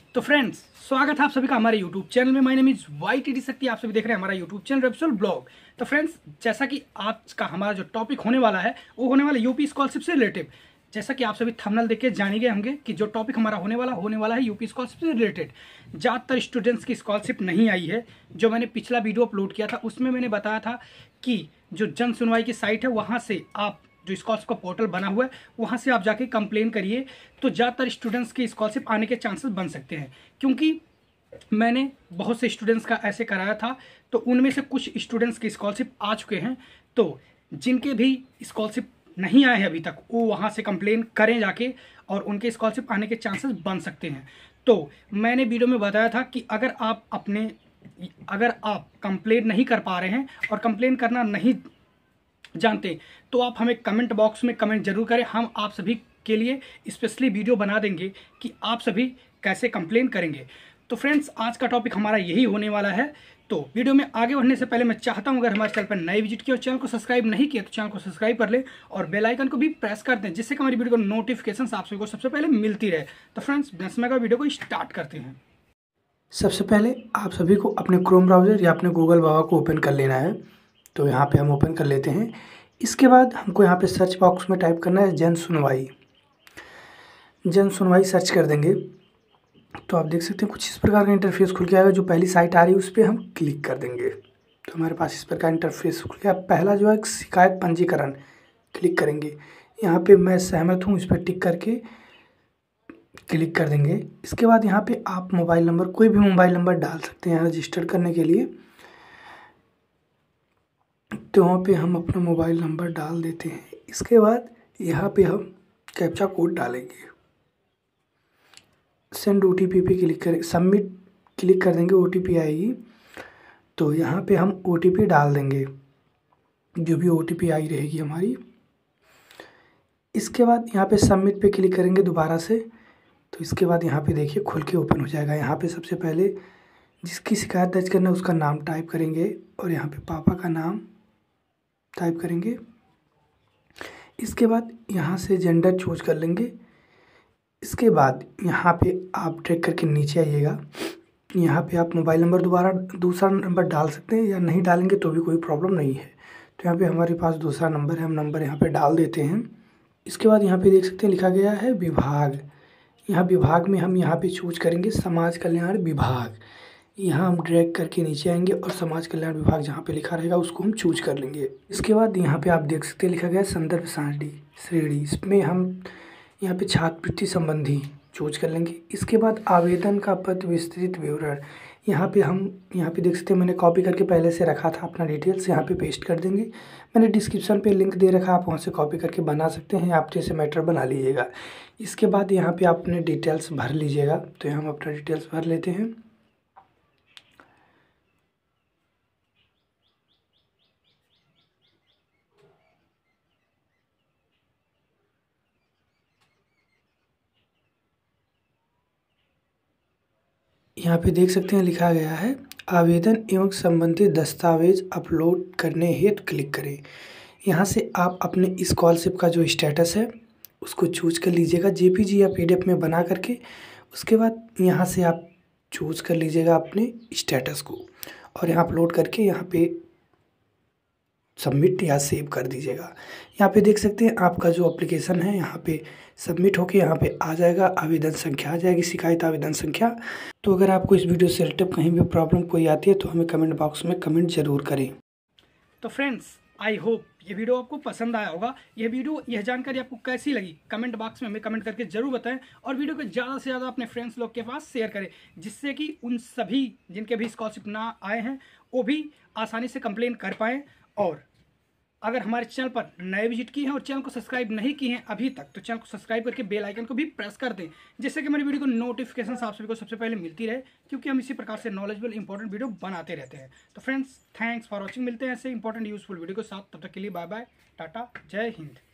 तो फ्रेंड्स, स्वागत है आप सभी का हमारे यूट्यूब चैनल में। My name is YTD Shakti. आप सभी देख रहे हैं हमारा यूट्यूब चैनल रेप्सोल ब्लॉग। तो फ्रेंड्स, जैसा कि आज का हमारा जो टॉपिक होने वाला है वो होने वाला यूपी स्कॉलरशिप से रिलेटेड। जैसा कि आप सभी थंबनेल देख के जान ही गए होंगे कि जो टॉपिक हमारा होने वाला है यूपी स्कॉलरशिप से रिलेटेड। ज़्यादातर स्टूडेंट्स की स्कॉलरशिप नहीं आई है। जो मैंने पिछला वीडियो अपलोड किया था उसमें मैंने बताया था कि जो जन सुनवाई की साइट है वहाँ से आप जो स्कॉलरशिप का पोर्टल बना हुआ है वहाँ से आप जाके कंप्लेन करिए तो ज़्यादातर स्टूडेंट्स की स्कॉलरशिप आने के चांसेस बन सकते हैं। क्योंकि मैंने बहुत से स्टूडेंट्स का ऐसे कराया था तो उनमें से कुछ स्टूडेंट्स की स्कॉलरशिप आ चुके हैं। तो जिनके भी स्कॉलरशिप नहीं आए हैं अभी तक वो वहाँ से कंप्लेन करें जाके और उनके स्कॉलरशिप आने के चांसेस बन सकते हैं। तो मैंने वीडियो में बताया था कि अगर आप कंप्लेन नहीं कर पा रहे हैं और कंप्लेन करना नहीं जानते तो आप हमें कमेंट बॉक्स में कमेंट जरूर करें। हम आप सभी के लिए स्पेशली वीडियो बना देंगे कि आप सभी कैसे कंप्लेन करेंगे। तो फ्रेंड्स, आज का टॉपिक हमारा यही होने वाला है। तो वीडियो में आगे बढ़ने से पहले मैं चाहता हूं अगर हमारे चैनल पर नए विजिट किया और चैनल को सब्सक्राइब नहीं किया तो चैनल को सब्सक्राइब कर ले और बेल आइकन को भी प्रेस कर दें जिससे कि हमारी वीडियो को नोटिफिकेशन आप सभी को सबसे पहले मिलती रहे। तो फ्रेंड्स, बिना समय का वीडियो को स्टार्ट करते हैं। सबसे पहले आप सभी को अपने क्रोम ब्राउज़र या अपने गूगल बाबा को ओपन कर लेना है। तो यहाँ पे हम ओपन कर लेते हैं। इसके बाद हमको यहाँ पे सर्च बॉक्स में टाइप करना है जन सुनवाई। जन सुनवाई सर्च कर देंगे तो आप देख सकते हैं कुछ इस प्रकार का इंटरफेस खुल के आएगा। जो पहली साइट आ रही है उस पर हम क्लिक कर देंगे तो हमारे पास इस प्रकार इंटरफेस खुल गया। पहला जो है शिकायत पंजीकरण, क्लिक करेंगे। यहाँ पर मैं सहमत हूँ, इस पर टिक करके क्लिक कर देंगे। इसके बाद यहाँ पे आप मोबाइल नंबर, कोई भी मोबाइल नंबर डाल सकते हैं रजिस्टर करने के लिए। तो वहाँ पे हम अपना मोबाइल नंबर डाल देते हैं। इसके बाद यहाँ पे हम कैप्चा कोड डालेंगे। सेंड OTP पे क्लिक करें, सबमिट क्लिक कर देंगे, OTP आएगी। तो यहाँ पे हम OTP डाल देंगे, जो भी OTP आई रहेगी हमारी। इसके बाद यहाँ पे सबमिट पे क्लिक करेंगे दोबारा से। तो इसके बाद यहाँ पे देखिए खुल के ओपन हो जाएगा। यहाँ पे सबसे पहले जिसकी शिकायत दर्ज करना है उसका नाम टाइप करेंगे और यहाँ पे पापा का नाम टाइप करेंगे। इसके बाद यहाँ से जेंडर चूज कर लेंगे। इसके बाद यहाँ पे आप ट्रैक करके नीचे आइएगा। यहाँ पे आप मोबाइल नंबर दूसरा नंबर डाल सकते हैं या नहीं डालेंगे तो भी कोई प्रॉब्लम नहीं है। तो यहाँ पे हमारे पास दूसरा नंबर है, हम नंबर यहाँ पे डाल देते हैं। इसके बाद यहाँ पे देख सकते हैं लिखा गया है विभाग। यहाँ विभाग में हम यहाँ पे चूज करेंगे समाज कल्याण विभाग। यहाँ हम ड्रैग करके नीचे आएंगे और समाज कल्याण विभाग जहाँ पे लिखा रहेगा उसको हम चूज कर लेंगे। इसके बाद यहाँ पे आप देख सकते हैं लिखा गया है संदर्भ श्रेणी। इसमें हम यहाँ पे छात्रवृत्ति संबंधी चूज कर लेंगे। इसके बाद आवेदन का पत्र विस्तृत विवरण, यहाँ पे देख सकते हैं मैंने कॉपी करके पहले से रखा था अपना डिटेल्स, यहाँ पे पेस्ट कर देंगे। मैंने डिस्क्रिप्शन पे लिंक दे रखा, आप वहाँ से कॉपी करके बना सकते हैं। आप जैसे मैटर बना लीजिएगा। इसके बाद यहाँ पे आप अपने डिटेल्स भर लीजिएगा। तो यहाँ हम अपना डिटेल्स भर लेते हैं। यहाँ पे देख सकते हैं लिखा गया है आवेदन एवं संबंधित दस्तावेज अपलोड करने हेतु क्लिक करें। यहाँ से आप अपने स्कॉलरशिप का जो स्टेटस है उसको चूज कर लीजिएगा JPG या PDF में बना करके। उसके बाद यहाँ से आप चूज कर लीजिएगा अपने स्टेटस को और यहाँ अपलोड करके यहाँ पे सबमिट या सेव कर दीजिएगा। यहाँ पे देख सकते हैं आपका जो एप्लीकेशन है यहाँ पे सबमिट होके यहाँ पे आ जाएगा, आवेदन संख्या आ जाएगी, शिकायत आवेदन संख्या। तो अगर आपको इस वीडियो से रिलेटेड कहीं भी प्रॉब्लम कोई आती है तो हमें कमेंट बॉक्स में कमेंट जरूर करें। तो फ्रेंड्स, आई होप ये वीडियो आपको पसंद आया होगा। यह जानकारी आपको कैसी लगी कमेंट बॉक्स में हमें कमेंट करके जरूर बताएं और वीडियो को ज़्यादा से ज़्यादा अपने फ्रेंड्स लोग के पास शेयर करें जिससे कि उन सभी जिनके भी स्कॉलरशिप ना आए हैं वो भी आसानी से कंप्लेन कर पाएँ। और अगर हमारे चैनल पर नए विजिट किए हैं और चैनल को सब्सक्राइब नहीं किए हैं अभी तक तो चैनल को सब्सक्राइब करके बेल आइकन को भी प्रेस कर दें जिससे कि हमारी वीडियो को नोटिफिकेशन आप सभी को सबसे पहले मिलती रहे, क्योंकि हम इसी प्रकार से नॉलेजेबल इंपॉर्टेंट वीडियो बनाते रहते हैं। तो फ्रेंड्स, थैंक्स फॉर वॉचिंग। मिलते हैं ऐसे इंपॉर्टेंट यूजफुल वीडियो के साथ, तब तक के लिए बाय बाय, टाटा, जय हिंद।